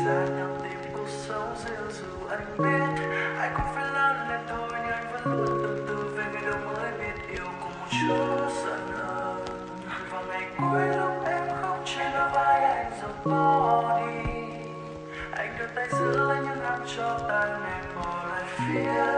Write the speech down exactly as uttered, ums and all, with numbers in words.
ra nhằm tìm cuộc sống riêng dù anh biết ai cũng phải lớn lên thôi nhưng anh vẫn luôn tương tư về ngày đầu mới biết yêu cùng một chút giận hờn. Và ngày cuối lúc em khóc trên đôi vai anh rồi bỏ đi, anh đưa tay giữ lấy những năm cho ta nên bỏ lại phía